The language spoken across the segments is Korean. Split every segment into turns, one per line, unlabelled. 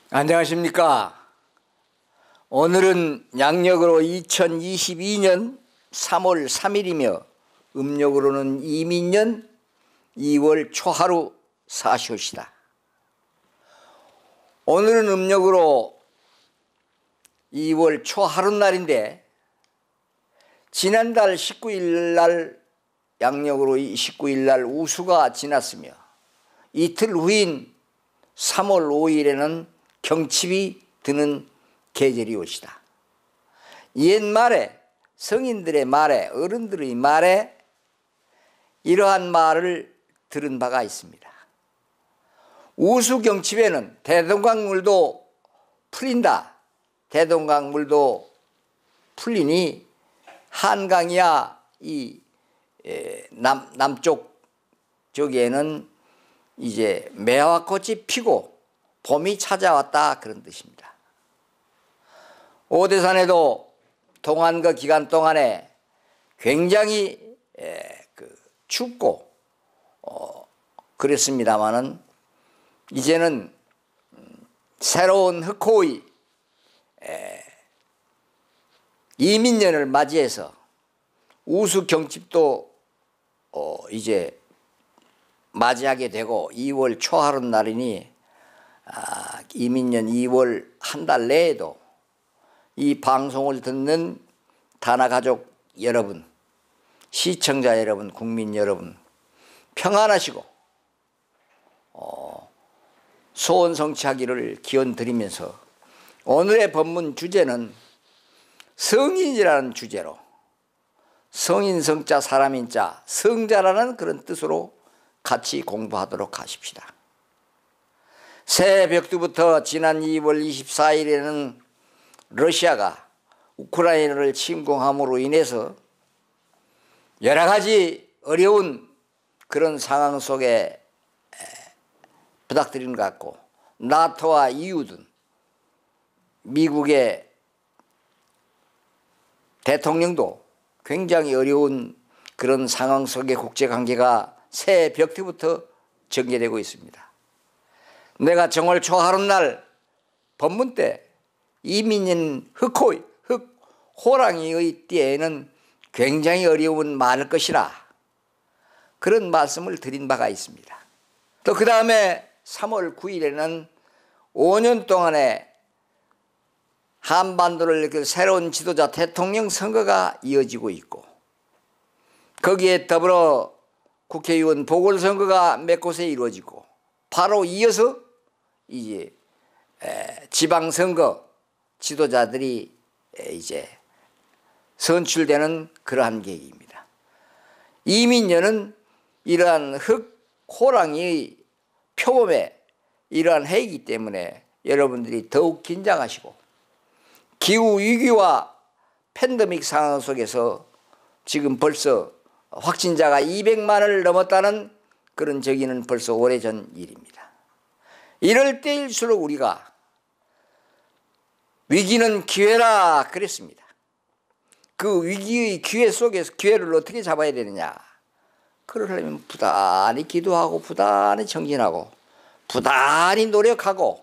안녕하십니까. 오늘은 양력으로 2022년 3월 3일이며 음력으로는 이민년 2월 초하루 사시오시다. 오늘은 음력으로 2월 초하루 날인데 지난달 19일 날 양력으로 19일 날 우수가 지났으며 이틀 후인 3월 5일에는 경칩이 드는 계절이 오시다. 옛말에 성인들의 말에 어른들의 말에 이러한 말을 들은 바가 있습니다. 우수경칩에는 대동강물도 풀린다. 대동강물도 풀리니 한강이야 이 남쪽 저기에는 이제 매화꽃이 피고 봄이 찾아왔다 그런 뜻입니다. 오대산에도 동안거 기간 동안에 굉장히 춥고 그랬습니다마는 이제는 새로운 흑호의 이민년을 맞이해서 우수경칩도 이제 맞이하게 되고 2월 초하루 날이니 이민년 2월 한 달 내에도 이 방송을 듣는 다나가족 여러분, 시청자 여러분, 국민 여러분 평안하시고 소원 성취하기를 기원드리면서 오늘의 법문 주제는 성인이라는 주제로 성인 성자 사람인 자 성자라는 그런 뜻으로 같이 공부하도록 하십시다. 새벽부터 지난 2월 24일에는 러시아가 우크라이나를 침공함으로 인해서 여러 가지 어려운 그런 상황 속에 부닥뜨리는 것 같고 나토와 EU 등 미국의 대통령도 굉장히 어려운 그런 상황 속에 국제관계가 새벽부터 전개되고 있습니다. 내가 정월 초하룻날 법문 때 이민년 호랑이의 띠에는 굉장히 어려움은 많을 것이라 그런 말씀을 드린 바가 있습니다. 또 그 다음에 3월 9일에는 5년 동안에 한반도를 이렇게 새로운 지도자 대통령 선거가 이어지고 있고 거기에 더불어 국회의원 보궐선거가 몇 곳에 이루어지고 바로 이어서 이제 지방선거 지도자들이 이제 선출되는 그러한 계기입니다. 이민년은 이러한 호랑이의 표범에 이러한 해이기 때문에 여러분들이 더욱 긴장하시고 기후위기와 팬데믹 상황 속에서 지금 벌써 확진자가 200만을 넘었다는 그런 저기는 벌써 오래전 일입니다. 이럴 때일수록 우리가 위기는 기회라 그랬습니다. 그 위기의 기회 속에서 기회를 어떻게 잡아야 되느냐. 그러려면 부단히 기도하고 부단히 정진하고 부단히 노력하고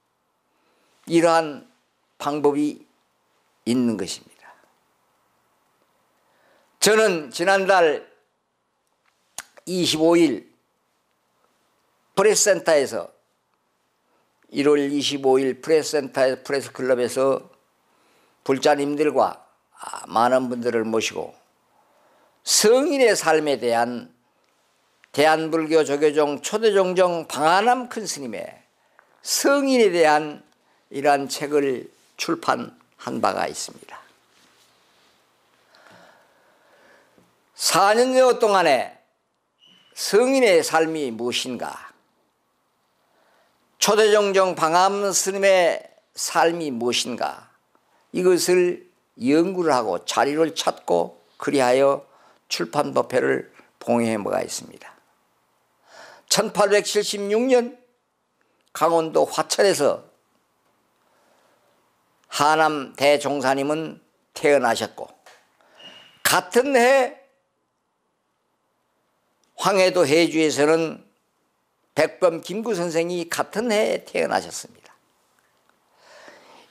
이러한 방법이 있는 것입니다. 저는 지난달 25일 프레스센터에서 1월 25일 프레스센터 프레스클럽에서 불자님들과 많은 분들을 모시고 성인의 삶에 대한 대한불교 조계종 초대종정 방한함 큰 스님의 성인에 대한 이러한 책을 출판한 바가 있습니다. 4년여 동안에 성인의 삶이 무엇인가, 초대종정 방한함 스님의 삶이 무엇인가, 이것을 연구를 하고 자료를 찾고 그리하여 출판 법회를 봉행해 뭐가 있습니다. 1876년 강원도 화천에서 하남 대종사님은 태어나셨고 같은 해 황해도 해주에서는 백범 김구 선생이 같은 해에 태어나셨습니다.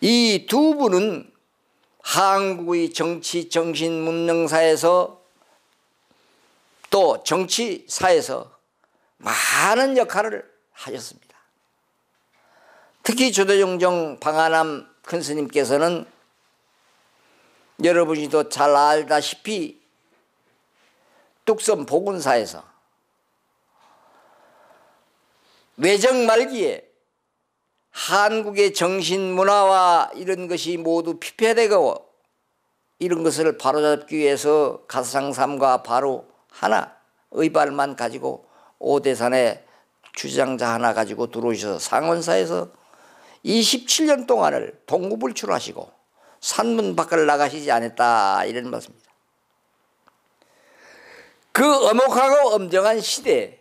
이 두 분은 한국의 정치 정신문명사에서 또 정치사에서 많은 역할을 하셨습니다. 특히 조대종정 방한함 큰스님께서는 여러분이 또 잘 알다시피 뚝섬 보군사에서 외정 말기에 한국의 정신문화와 이런 것이 모두 피폐되고 이런 것을 바로잡기 위해서 가상삼과 바로 하나 의발만 가지고 오대산에 주장자 하나 가지고 들어오셔서 상원사에서 27년 동안을 동구불출하시고 산문 밖을 나가시지 않았다 이런 말씀입니다. 그 엄혹하고 엄정한 시대에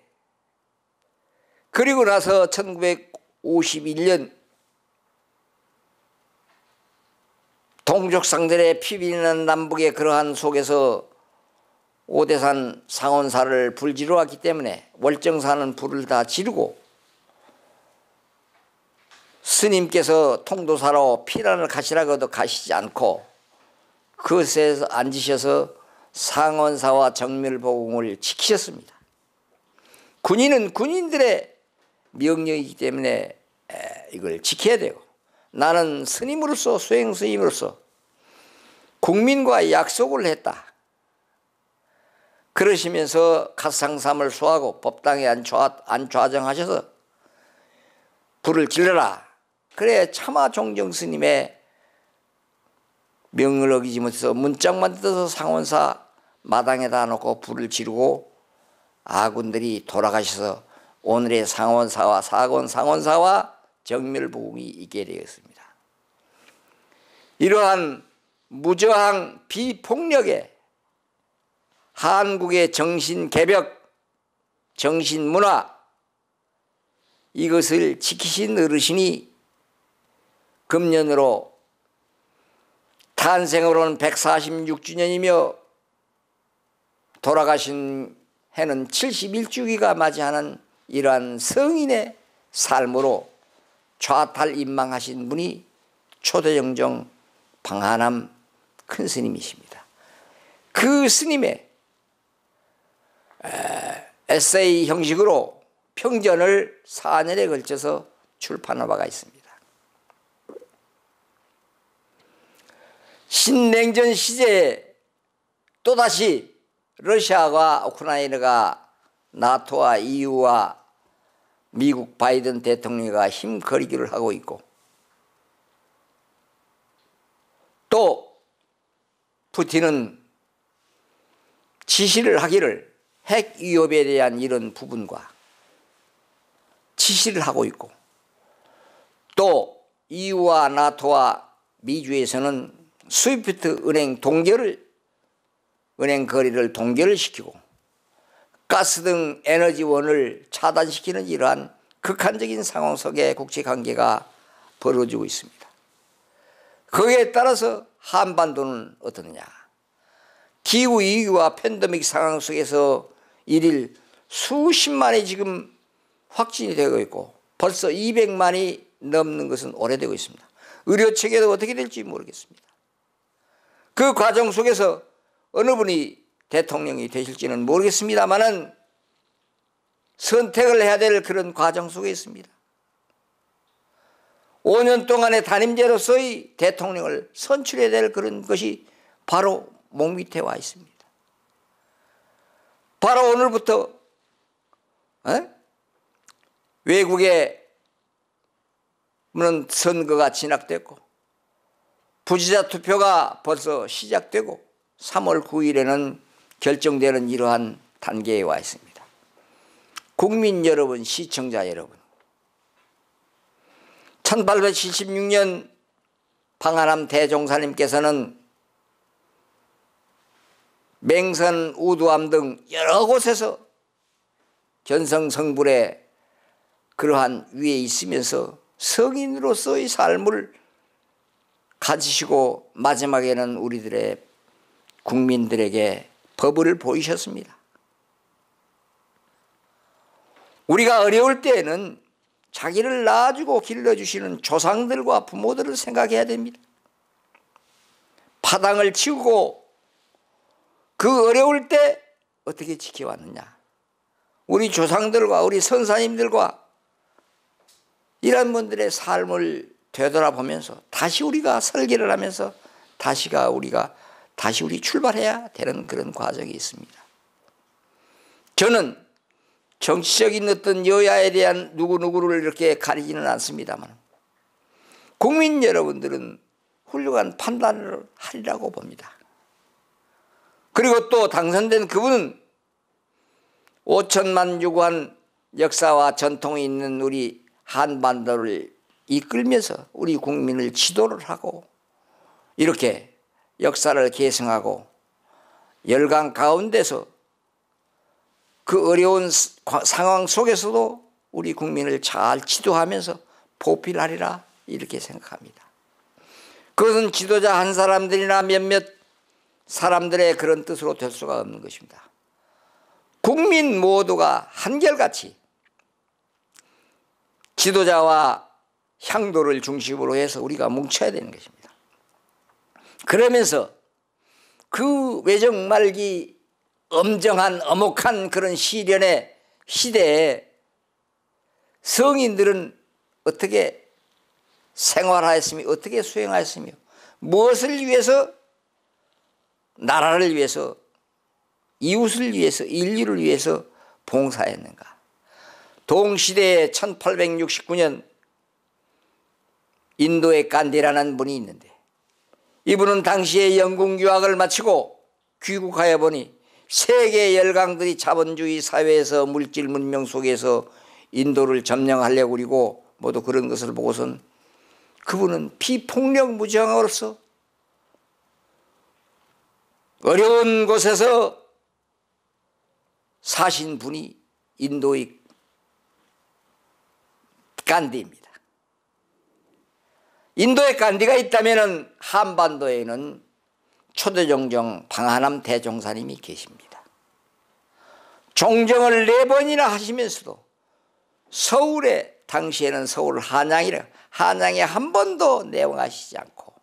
그리고 나서 1951년 동족상들의 피비린한 남북의 그러한 속에서 오대산 상원사를 불지르왔기 때문에 월정사는 불을 다 지르고 스님께서 통도사로 피란을 가시라고도 가시지 않고 그것에 앉으셔서 상원사와 정밀보궁을 지키셨습니다. 군인은 군인들의 명령이기 때문에 이걸 지켜야 되고 나는 스님으로서 수행스님으로서 국민과 약속을 했다. 그러시면서 가상삼을 소하고 법당에 안좌정하셔서 불을 질러라. 그래 차마 종정 스님의 명을 어기지 못해서 문짝만 뜯어서 상원사 마당에다 놓고 불을 지르고 아군들이 돌아가셔서 오늘의 상원사와 상원사와 정밀보궁이 있게 되었습니다. 이러한 무저항 비폭력에 한국의 정신개벽, 정신문화 이것을 지키신 어르신이 금년으로 탄생으로는 146주년이며 돌아가신 해는 71주기가 맞이하는 이러한 성인의 삶으로 좌탈임망하신 분이 초대정정 방한함 큰 스님이십니다. 그 스님의 에세이 형식으로 평전을 4년에 걸쳐서 출판한 바가 있습니다. 신냉전 시제에 또다시 러시아와 우크라이나가 나토와 EU와 미국 바이든 대통령과 힘거리기를 하고 있고 또 푸틴은 지시를 하기를 핵 위협에 대한 이런 부분과 지시를 하고 있고 또 EU와 나토와 미주에서는 스위프트 은행 거리를 동결을 시키고 가스 등 에너지원을 차단시키는 이러한 극한적인 상황 속에 국제관계가 벌어지고 있습니다. 거기에 따라서 한반도는 어떠느냐. 기후위기와 팬데믹 상황 속에서 일일 수십만이 지금 확진이 되고 있고 벌써 200만이 넘는 것은 오래되고 있습니다. 의료체계도 어떻게 될지 모르겠습니다. 그 과정 속에서 어느 분이 대통령이 되실지는 모르겠습니다만은 선택을 해야 될 그런 과정 속에 있습니다. 5년 동안의 단임제로서의 대통령을 선출해야 될 그런 것이 바로 목 밑에 와 있습니다. 바로 오늘부터 외국에 는 선거가 진학됐고 부지자 투표가 벌써 시작되고 3월 9일에는 결정되는 이러한 단계에 와 있습니다. 국민 여러분, 시청자 여러분, 1876년 방한함 대종사님께서는 맹선, 우두암 등 여러 곳에서 견성성불의 그러한 위에 있으면서 성인으로서의 삶을 가지시고 마지막에는 우리들의 국민들에게 법을 보이셨습니다. 우리가 어려울 때에는 자기를 낳아주고 길러주시는 조상들과 부모들을 생각해야 됩니다. 파당을 치우고 그 어려울 때 어떻게 지켜왔느냐. 우리 조상들과 우리 선사님들과 이런 분들의 삶을 되돌아보면서 다시 우리가 설계를 하면서 다시 우리 출발해야 되는 그런 과정이 있습니다. 저는 정치적인 어떤 여야에 대한 누구누구를 이렇게 가리지는 않습니다만 국민 여러분들은 훌륭한 판단을 하리라고 봅니다. 그리고 또 당선된 그분은 5천만 유구한 역사와 전통이 있는 우리 한반도를 이끌면서 우리 국민을 지도를 하고 이렇게 역사를 계승하고 열강 가운데서 그 어려운 상황 속에서도 우리 국민을 잘 지도하면서 보필하리라 이렇게 생각합니다. 그것은 지도자 한 사람들이나 몇몇 사람들의 그런 뜻으로 될 수가 없는 것입니다. 국민 모두가 한결같이 지도자와 향도를 중심으로 해서 우리가 뭉쳐야 되는 것입니다. 그러면서 그 외정 말기 엄정한 엄혹한 그런 시련의 시대에 성인들은 어떻게 생활하였으며 어떻게 수행하였으며 무엇을 위해서 나라를 위해서 이웃을 위해서 인류를 위해서 봉사했는가. 동시대에 1869년 인도의 간디라는 분이 있는데 이분은 당시에 영국 유학을 마치고 귀국하여 보니 세계 열강들이 자본주의 사회에서 물질 문명 속에서 인도를 점령하려고 그리고 모두 그런 것을 보고선 그분은 비폭력 무장으로서 어려운 곳에서 사신 분이 인도의 간디입니다. 인도에 간디가 있다면 한반도에는 초대종정 방한함 대종사님이 계십니다. 종정을 4번이나 하시면서도 서울에 당시에는 서울 한양에 한 번도 내원하시지 않고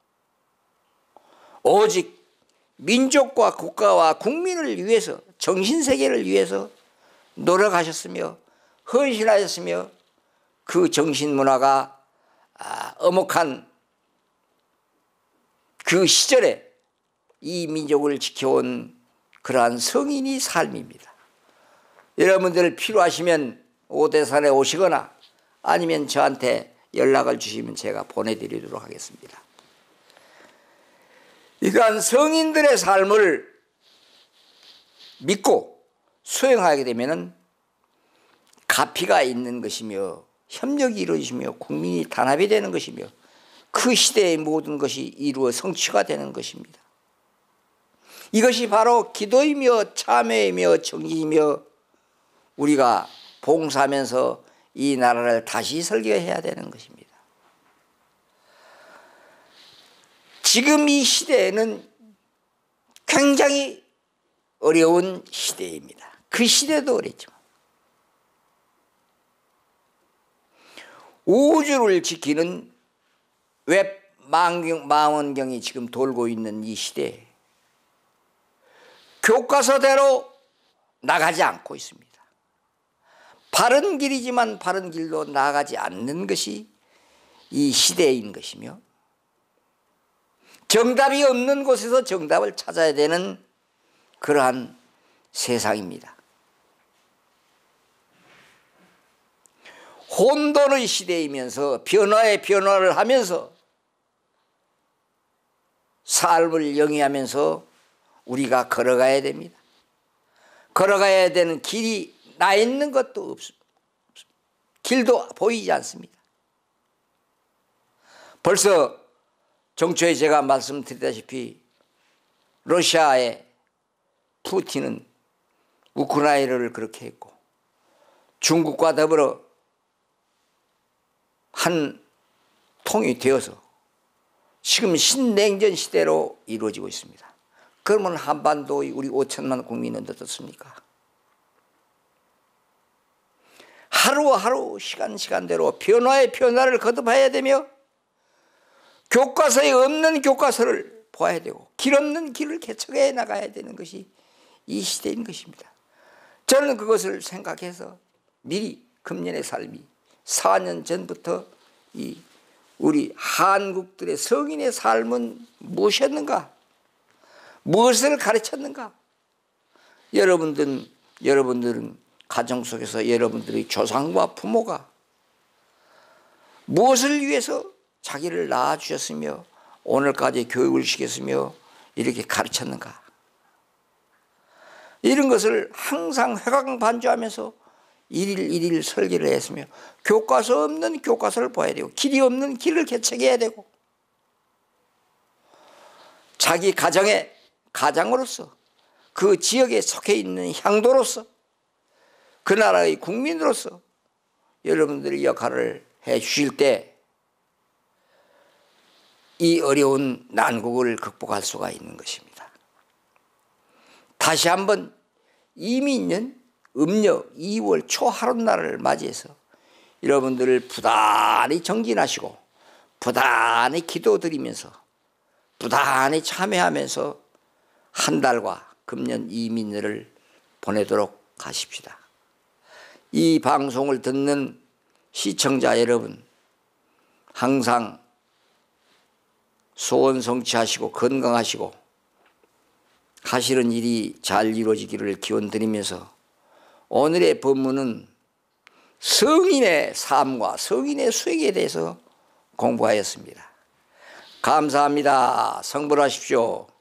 오직 민족과 국가와 국민을 위해서 정신세계를 위해서 노력하셨으며 헌신하셨으며 그 정신문화가 엄혹한 그 시절에 이 민족을 지켜온 그러한 성인이 삶입니다. 여러분들 필요하시면 오대산에 오시거나 아니면 저한테 연락을 주시면 제가 보내드리도록 하겠습니다. 그러니까 성인들의 삶을 믿고 수행하게 되면 가피가 있는 것이며 협력이 이루어지며 국민이 단합이 되는 것이며 그 시대의 모든 것이 이루어 성취가 되는 것입니다. 이것이 바로 기도이며 참회이며 정의이며 우리가 봉사하면서 이 나라를 다시 설계해야 되는 것입니다. 지금 이 시대에는 굉장히 어려운 시대입니다. 그 시대도 어렵지만 우주를 지키는 웹 망원경이 지금 돌고 있는 이 시대에 교과서대로 나가지 않고 있습니다. 바른 길이지만 바른 길로 나가지 않는 것이 이 시대인 것이며 정답이 없는 곳에서 정답을 찾아야 되는 그러한 세상입니다. 혼돈의 시대이면서 변화에 변화를 하면서 삶을 영위하면서 우리가 걸어가야 됩니다. 걸어가야 되는 길이 나 있는 것도 없습니다. 길도 보이지 않습니다. 벌써 정초에 제가 말씀드렸다시피 러시아의 푸틴은 우크라이나를 그렇게 했고 중국과 더불어 한 통이 되어서 지금 신냉전 시대로 이루어지고 있습니다. 그러면 한반도의 우리 5천만 국민은 어떻습니까? 하루하루 시간대로 변화의 변화를 거듭해야 되며 교과서에 없는 교과서를 보아야 되고 길 없는 길을 개척해 나가야 되는 것이 이 시대인 것입니다. 저는 그것을 생각해서 미리 금년의 삶이 4년 전부터 이 우리 한국들의 성인의 삶은 무엇이었는가? 무엇을 가르쳤는가? 여러분들은 가정 속에서 여러분들의 조상과 부모가 무엇을 위해서 자기를 낳아주셨으며 오늘까지 교육을 시켰으며 이렇게 가르쳤는가? 이런 것을 항상 회광반조하면서 일일 설계를 했으며 교과서 없는 교과서를 봐야 되고 길이 없는 길을 개척해야 되고 자기 가장으로서 그 지역에 속해 있는 향도로서 그 나라의 국민으로서 여러분들의 역할을 해 주실 때 이 어려운 난국을 극복할 수가 있는 것입니다. 다시 한번 이민년 음력 2월 초 하룻날을 맞이해서 여러분들을 부단히 정진하시고 부단히 기도드리면서 부단히 참여하면서 한 달과 금년 이민년을 보내도록 하십시다. 이 방송을 듣는 시청자 여러분 항상 소원 성취하시고 건강하시고 하시는 일이 잘 이루어지기를 기원드리면서 오늘의 본문은 성인의 삶과 성인의 수행에 대해서 공부하였습니다. 감사합니다. 성불하십시오.